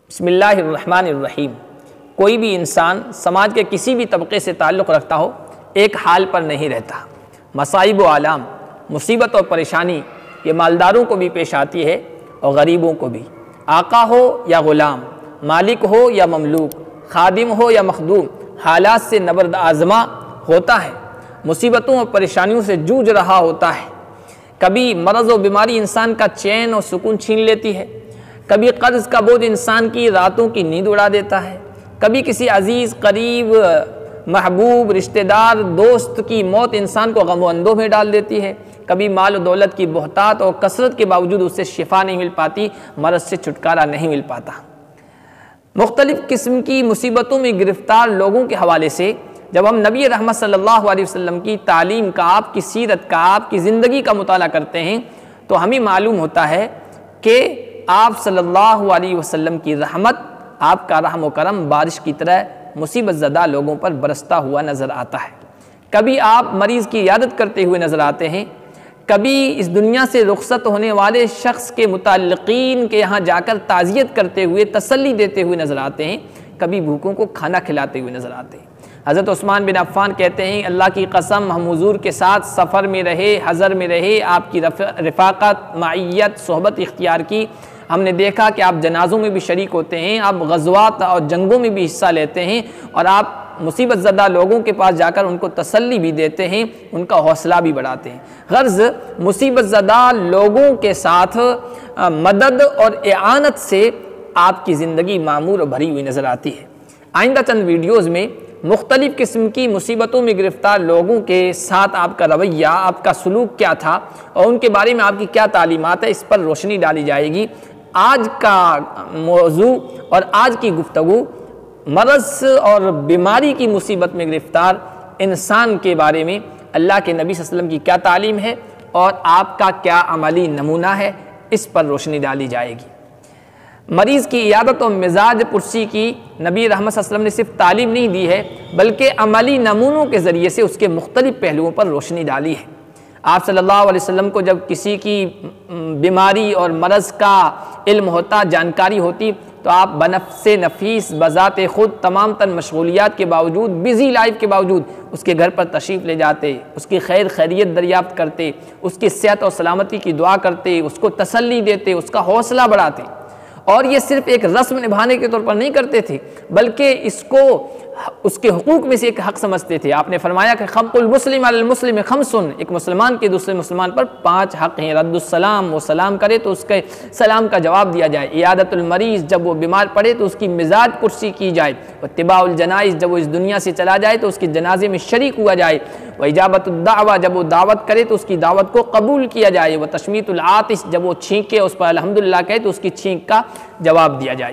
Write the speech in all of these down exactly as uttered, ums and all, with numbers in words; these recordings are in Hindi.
बिस्मिल्लाहिर्रहमानिर्रहीम। कोई भी इंसान समाज के किसी भी तबके से ताल्लुक़ रखता हो, एक हाल पर नहीं रहता। मसाइब व आलाम, मुसीबत और परेशानी ये मालदारों को भी पेश आती है और गरीबों को भी। आका हो या ग़ुलाम, मालिक हो या ममलूक, खादिम हो या मखदूम, हालात से नबर्द आज़मा होता है, मुसीबतों और परेशानियों से जूझ रहा होता है। कभी मरज़ व बीमारी इंसान का चैन और सुकून छीन लेती है, कभी कर्ज़ का बोझ इंसान की रातों की नींद उड़ा देता है, कभी किसी अजीज़, करीब, महबूब, रिश्तेदार, दोस्त की मौत इंसान को गम व अंदों में डाल देती है, कभी माल और दौलत की बहुतात और कसरत के बावजूद उससे शिफा नहीं मिल पाती, मरज़ से छुटकारा नहीं मिल पाता। मुख्तलिफ़ किस्म की मुसीबतों में गिरफ़्तार लोगों के हवाले से जब हम नबी रहमत सल्लल्लाहु अलैहि वसल्लम की तालीम का, आपकी सीरत का, आपकी ज़िंदगी का मुताला करते हैं तो हमें मालूम होता है कि आप सल्लल्लाहु अलैहि वसल्लम की रहमत, आपका रहम व करम बारिश की तरह मुसीबत ज़दा लोगों पर बरसता हुआ नज़र आता है। कभी आप मरीज़ की इयादत करते हुए नज़र आते हैं, कभी इस दुनिया से रुखसत होने वाले शख्स के मुताल्लिक़ीन के यहाँ जाकर ताज़ियत करते हुए, तसल्ली देते हुए नज़र आते हैं, कभी भूखों को खाना खिलाते हुए नज़र आते हैं। हज़रत उस्मान बिन अफ़्फ़ान कहते हैं, अल्लाह की कसम, हम हुज़ूर के साथ सफ़र में रहे, हज़र में रहे, आपकी रफ़ाक़त, माइयत, सोहबत इख्तियार की। हमने देखा कि आप जनाज़ों में भी शरीक होते हैं, आप ग़ज़वात और जंगों में भी हिस्सा लेते हैं और आप मुसीबत ज़दा लोगों के पास जाकर उनको तसल्ली भी देते हैं, उनका हौसला भी बढ़ाते हैं। गर्ज़ मुसीबत ज़दा लोगों के साथ मदद और इआनत से आपकी ज़िंदगी मामूर और भरी हुई नज़र आती है। आइंदा चंद वीडियोज़ में मुख्तलिफ़ किस्म की मुसीबतों में गिरफ़्तार लोगों के साथ आपका रवैया, आपका सलूक क्या था और उनके बारे में आपकी क्या तालीमात है, इस पर रोशनी डाली जाएगी। आज का मौजू और आज की गुफ्तगू मरज़ और बीमारी की मुसीबत में गिरफ़्तार इंसान के बारे में अल्लाह के नबी सल्लल्लाहु अलैहि वसल्लम की क्या तालीम है और आपका क्या अमली नमूना है, इस पर रोशनी डाली जाएगी। मरीज़ की इयादत और मिजाज पुरसी की नबी रहमत सल्लल्लाहु अलैहि वसल्लम ने सिर्फ तालीम नहीं दी है, बल्कि अमली नमूनों के ज़रिए से उसके मुख्तलिफ़ पहलुओं पर रोशनी डाली है। आप सल्लल्लाहु अलैहि वसल्लम को जब किसी की बीमारी और मरज़ का इल्म होता, जानकारी होती, तो आप बनफ़्से नफीस, बज़ाते ख़ुद, तमाम तर मशगूलियात के बावजूद, बिज़ी लाइफ के बावजूद उसके घर पर तशरीफ़ ले जाते, उसकी खैर खैरियत दरियाफ़्त करते, उसकी सेहत और सलामती की दुआ करते, उसको तसल्ली देते, उसका हौसला बढ़ाते। और ये सिर्फ एक रस्म निभाने के तौर पर नहीं करते थे, बल्कि इसको उसके हुकूक में से एक हक़ समझते थे। आपने फरमाया कि खक़ुल मुस्लिम अलल मुस्लिम खमसुन, एक मुसलमान के दूसरे मुसलमान पर पाँच हक़ हैं। रद्दुस्सलाम, वो सलाम करे तो उसके सलाम का जवाब दिया जाए। इयादतुल मरीज़, जब वो बीमार पड़े तो उसकी मिजाज पुरसी की जाए। वत्तिबाउल जनाइज़, जब वो इस दुनिया से चला जाए तो उसके जनाजे में शरीक हुआ जाए। व इजाबतुद दावा, जब वो दावत करे तो उसकी दावत को कबूल किया जाए। व तशमीतुल आतिश, जब वो छींके उस पर अल्हम्दुलिल्लाह कहे तो उसकी छींक का जवाब दिया जाए।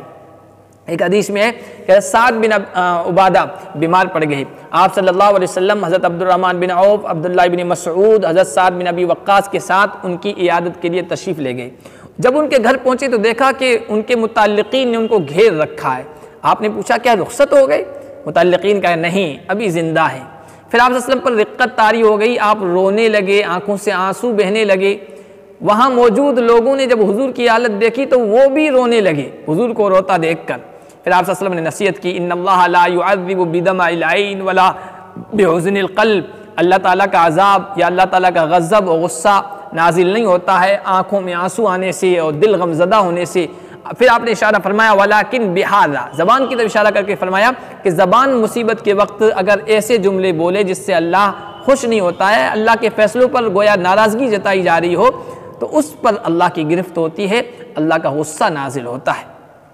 एक हदीस में है कि साद बिन उबादा बीमार पड़ गए। आप सल्लल्लाहु अलैहि वसल्लम हज़रत Abdur Rahman bin Auf, Abdullah bin Masood, हज़रत साद बिन अबी वक्कास के साथ उनकी इयादत के लिए तशरीफ़ ले गए। जब उनके घर पहुँचे तो देखा कि उनके मुताल्लिक़ीन ने उनको घेर रखा है। आपने पूछा क्या रुखसत हो गए? मुताल्लिक़ीन कहा नहीं, अभी ज़िंदा है। फिर आप सल्लल्लाहु अलैहि वसल्लम पर रिक्कत तारी हो गई, आप रोने लगे, आँखों से आंसू बहने लगे। वहाँ मौजूद लोगों ने जब हुजूर की हालत देखी तो वो भी रोने लगे हुजूर को रोता देखकर। फिर आप सल्लल्लाहु अलैहि वसल्लम ने नसीहत की, इन्नल्लाह ला युअज़्ज़िबु बिदमाइल ऐन वला बिहुज़्निल क़ल्ब, अल्लाह ताला का अज़ाब या अल्लाह ताला का गज़ब और गुस्सा नाजिल नहीं होता है आँखों में आंसू आने से और दिल गमज़दा होने से। फिर आपने इशारा फरमाया वलाकिन बिहाज़ा, ज़बान की तरफ इशारा करके फरमाया कि ज़बान मुसीबत के वक्त अगर ऐसे जुमले बोले जिससे अल्लाह खुश नहीं होता है, अल्लाह के फ़ैसलों पर गोया नाराज़गी जताई जा रही हो, तो उस पर अल्लाह की गिरफ्त होती है, अल्लाह का गुस्सा नाजिल होता है।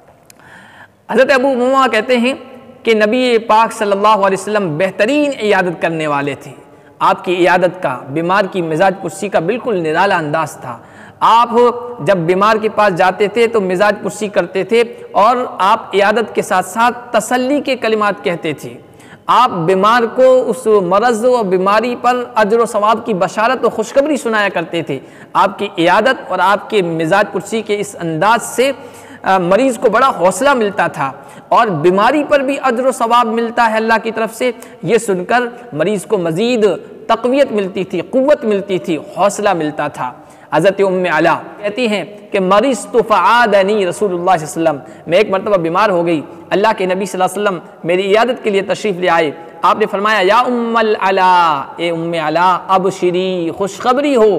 हज़रत अबू उमामा कहते हैं कि नबी पाक सल्लल्लाहु अलैहि वसल्लम बेहतरीन इयादत करने वाले थे। आपकी इयादत का, बीमार की मिजाज पुरसी का बिल्कुल निराला अंदाज था। आप जब बीमार के पास जाते थे तो मिजाज पुरसी करते थे और आप इयादत के साथ साथ तसल्ली के कलिमात कहते थे। आप बीमार को उस मरज़ और बीमारी पर अजर व सवाब की बशारत और खुशखबरी सुनाया करते थे। आपकी इयादत और आपके मिजाज पुरसी के इस अंदाज से मरीज़ को बड़ा हौसला मिलता था और बीमारी पर भी अजर व सवाब मिलता है अल्लाह की तरफ से। ये सुनकर मरीज़ को मज़ीद तक़वियत मिलती थी, क़ुव्वत मिलती थी, हौसला मिलता था। हज़रत उम्मे अला कहती हैं कि मरिस्तु फ़आदनी रसूलुल्लाह सल्लल्लाहु अलैहि वसल्लम, मैं एक मरतबा बीमार हो गई, अल्लाह के नबी सल्लल्लाहु अलैहि वसल्लम मेरी इयादत के लिए तशरीफ़ ले आए। आपने फरमाया या उम्मल अला, ए उम्मे अला अबशिरी, खुशखबरी हो।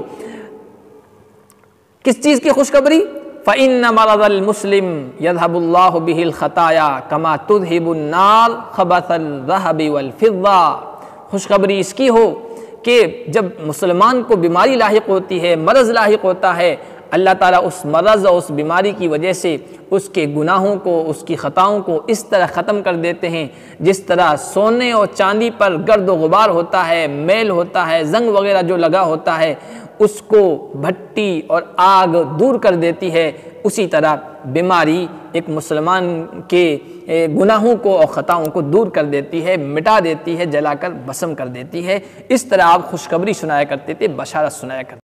किस चीज़ की खुशखबरी? फ़इन्न मरज़ल मुस्लिम यज़हबुल्लाहु बिहिल ख़ताया कमा तुज़हिबुन नार ख़बसल ज़हबि वल फ़िज़्ज़ा। खुशखबरी इसकी हो कि जब मुसलमान को बीमारी लाहिक होती है, मरज़ लाहिक होता है, अल्लाह ताला उस मरज़ और उस बीमारी की वजह से उसके गुनाहों को, उसकी ख़ताओं को इस तरह ख़त्म कर देते हैं जिस तरह सोने और चांदी पर गर्द व गुबार होता है, मैल होता है, जंग वगैरह जो लगा होता है उसको भट्टी और आग दूर कर देती है। उसी तरह बीमारी एक मुसलमान के गुनाहों को और ख़ताओं को दूर कर देती है, मिटा देती है, जलाकर भस्म कर देती है। इस तरह आप खुशखबरी सुनाया करते थे, बशारत सुनाया करते थे।